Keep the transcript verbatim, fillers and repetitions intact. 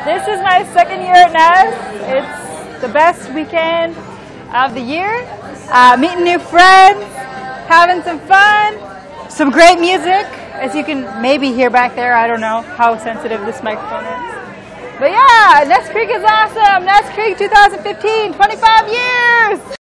This is my second year at Ness. It's the best weekend of the year. Uh, meeting new friends, having some fun, some great music, as you can maybe hear back there. I don't know how sensitive this microphone is. But yeah, Ness Creek is awesome. Ness Creek twenty fifteen, twenty-five years.